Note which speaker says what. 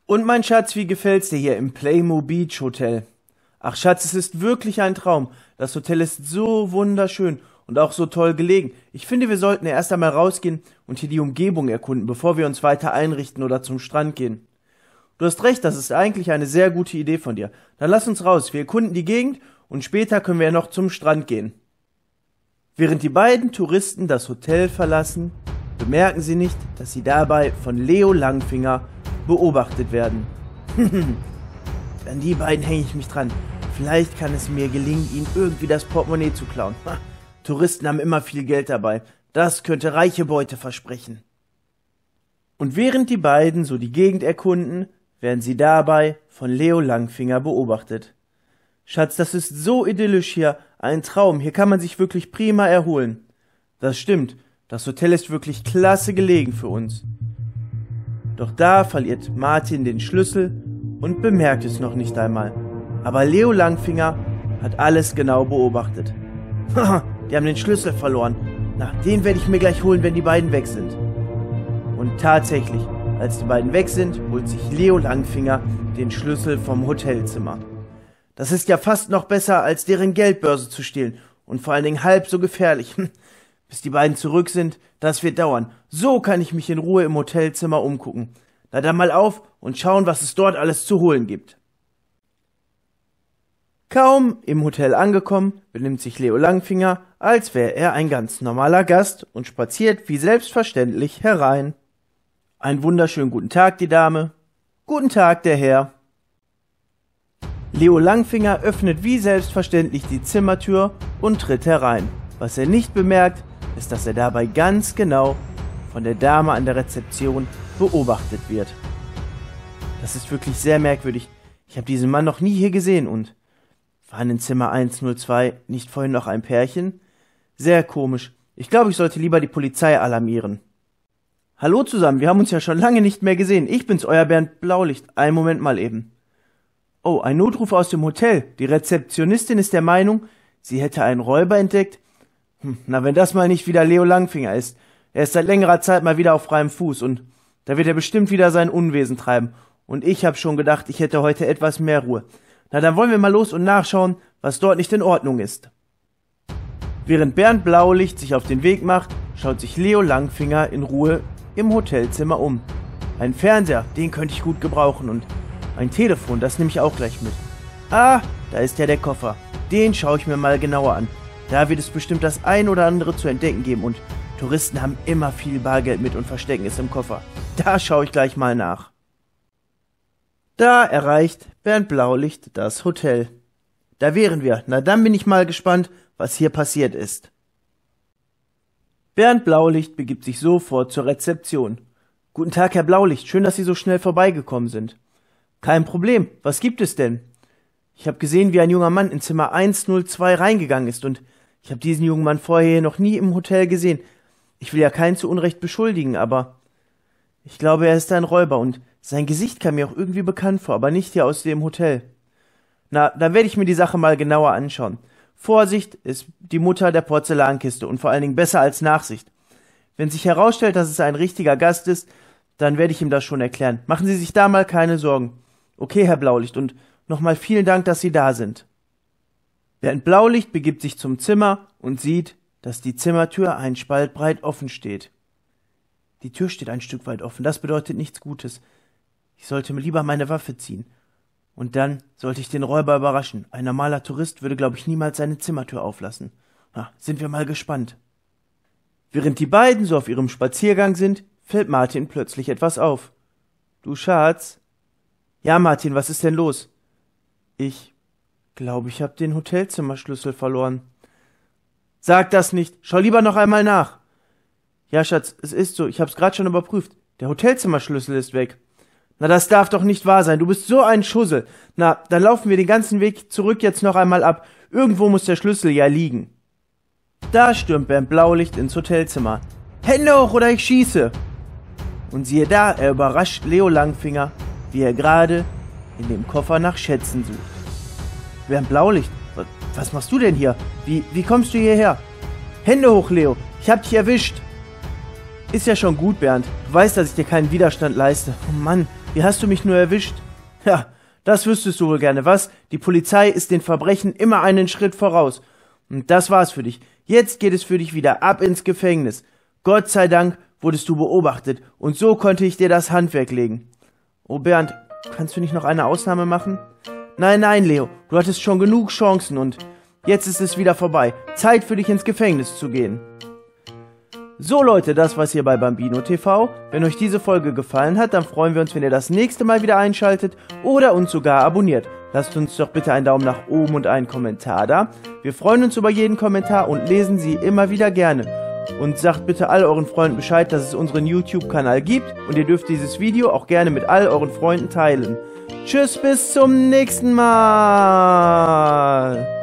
Speaker 1: Und mein Schatz, wie gefällt's dir hier im Playmo Beach Hotel? Ach Schatz, es ist wirklich ein Traum. Das Hotel ist so wunderschön und auch so toll gelegen. Ich finde, wir sollten ja erst einmal rausgehen und hier die Umgebung erkunden, bevor wir uns weiter einrichten oder zum Strand gehen. Du hast recht, das ist eigentlich eine sehr gute Idee von dir. Dann lass uns raus, wir erkunden die Gegend und später können wir ja noch zum Strand gehen. Während die beiden Touristen das Hotel verlassen, bemerken sie nicht, dass sie dabei von Leo Langfinger beobachtet werden. An die beiden hänge ich mich dran. Vielleicht kann es mir gelingen, ihnen irgendwie das Portemonnaie zu klauen. Touristen haben immer viel Geld dabei. Das könnte reiche Beute versprechen. Und während die beiden so die Gegend erkunden, werden sie dabei von Leo Langfinger beobachtet. Schatz, das ist so idyllisch hier, ein Traum. Hier kann man sich wirklich prima erholen. Das stimmt, das Hotel ist wirklich klasse gelegen für uns. Doch da verliert Martin den Schlüssel und bemerkt es noch nicht einmal. Aber Leo Langfinger hat alles genau beobachtet. Haha, die haben den Schlüssel verloren. Na, den werde ich mir gleich holen, wenn die beiden weg sind. Und tatsächlich, als die beiden weg sind, holt sich Leo Langfinger den Schlüssel vom Hotelzimmer. Das ist ja fast noch besser, als deren Geldbörse zu stehlen und vor allen Dingen halb so gefährlich. Bis die beiden zurück sind, das wird dauern. So kann ich mich in Ruhe im Hotelzimmer umgucken. Na dann mal auf und schauen, was es dort alles zu holen gibt. Kaum im Hotel angekommen, benimmt sich Leo Langfinger, als wäre er ein ganz normaler Gast und spaziert wie selbstverständlich herein. Einen wunderschönen guten Tag, die Dame. Guten Tag, der Herr. Leo Langfinger öffnet wie selbstverständlich die Zimmertür und tritt herein. Was er nicht bemerkt, ist, dass er dabei ganz genau von der Dame an der Rezeption beobachtet wird. Das ist wirklich sehr merkwürdig. Ich habe diesen Mann noch nie hier gesehen und waren in Zimmer 102 nicht vorhin noch ein Pärchen? Sehr komisch. Ich glaube, ich sollte lieber die Polizei alarmieren. Hallo zusammen, wir haben uns ja schon lange nicht mehr gesehen. Ich bin's, euer Bernd Blaulicht. Einen Moment mal eben. Oh, ein Notruf aus dem Hotel. Die Rezeptionistin ist der Meinung, sie hätte einen Räuber entdeckt. Na, wenn das mal nicht wieder Leo Langfinger ist. Er ist seit längerer Zeit mal wieder auf freiem Fuß und da wird er bestimmt wieder sein Unwesen treiben. Und ich habe schon gedacht, ich hätte heute etwas mehr Ruhe. Na, dann wollen wir mal los und nachschauen, was dort nicht in Ordnung ist. Während Bernd Blaulicht sich auf den Weg macht, schaut sich Leo Langfinger in Ruhe im Hotelzimmer um. Ein Fernseher, den könnte ich gut gebrauchen und ein Telefon, das nehme ich auch gleich mit. Ah, da ist ja der Koffer. Den schaue ich mir mal genauer an. Da wird es bestimmt das ein oder andere zu entdecken geben und Touristen haben immer viel Bargeld mit und verstecken es im Koffer. Da schaue ich gleich mal nach. Da erreicht Bernd Blaulicht das Hotel. Da wären wir. Na, dann bin ich mal gespannt, was hier passiert ist. Bernd Blaulicht begibt sich sofort zur Rezeption. Guten Tag, Herr Blaulicht. Schön, dass Sie so schnell vorbeigekommen sind. Kein Problem. Was gibt es denn? Ich habe gesehen, wie ein junger Mann in Zimmer 102 reingegangen ist und ich habe diesen jungen Mann vorher noch nie im Hotel gesehen. Ich will ja keinen zu Unrecht beschuldigen, aber ich glaube, er ist ein Räuber und sein Gesicht kam mir auch irgendwie bekannt vor, aber nicht hier aus dem Hotel. Na, dann werde ich mir die Sache mal genauer anschauen. Vorsicht ist die Mutter der Porzellankiste und vor allen Dingen besser als Nachsicht. Wenn sich herausstellt, dass es ein richtiger Gast ist, dann werde ich ihm das schon erklären. Machen Sie sich da mal keine Sorgen. Okay, Herr Blaulicht, und nochmal vielen Dank, dass Sie da sind. Bernd Blaulicht begibt sich zum Zimmer und sieht, dass die Zimmertür einen Spalt breit offen steht. Die Tür steht ein Stück weit offen, das bedeutet nichts Gutes. Ich sollte mir lieber meine Waffe ziehen. Und dann sollte ich den Räuber überraschen. Ein normaler Tourist würde, glaube ich, niemals seine Zimmertür auflassen. Na, sind wir mal gespannt. Während die beiden so auf ihrem Spaziergang sind, fällt Martin plötzlich etwas auf. Du Schatz? Ja, Martin, was ist denn los? Ich glaube, ich habe den Hotelzimmerschlüssel verloren. Sag das nicht. Schau lieber noch einmal nach. Ja, Schatz, es ist so. Ich hab's gerade schon überprüft. Der Hotelzimmerschlüssel ist weg. Na, das darf doch nicht wahr sein. Du bist so ein Schussel. Na, dann laufen wir den ganzen Weg zurück jetzt noch einmal ab. Irgendwo muss der Schlüssel ja liegen. Da stürmt Bernd Blaulicht ins Hotelzimmer. Hände hoch oder ich schieße! Und siehe da, er überrascht Leo Langfinger, wie er gerade in dem Koffer nach Schätzen sucht. Bernd Blaulicht, was machst du denn hier? Wie kommst du hierher? Hände hoch, Leo, ich hab dich erwischt. Ist ja schon gut, Bernd. Du weißt, dass ich dir keinen Widerstand leiste. Oh Mann, Wie hast du mich nur erwischt? Ja, das wüsstest du wohl gerne, was? Die Polizei ist den Verbrechen immer einen Schritt voraus. Und das war's für dich. Jetzt geht es für dich wieder ab ins Gefängnis. Gott sei Dank wurdest du beobachtet und so konnte ich dir das Handwerk legen. Oh Bernd, kannst du nicht noch eine Ausnahme machen? Nein, nein, Leo, du hattest schon genug Chancen und jetzt ist es wieder vorbei. Zeit für dich ins Gefängnis zu gehen. So Leute, das war's hier bei Bambino TV. Wenn euch diese Folge gefallen hat, dann freuen wir uns, wenn ihr das nächste Mal wieder einschaltet oder uns sogar abonniert. Lasst uns doch bitte einen Daumen nach oben und einen Kommentar da. Wir freuen uns über jeden Kommentar und lesen sie immer wieder gerne. Und sagt bitte all euren Freunden Bescheid, dass es unseren YouTube-Kanal gibt und ihr dürft dieses Video auch gerne mit all euren Freunden teilen. Tschüss, bis zum nächsten Mal!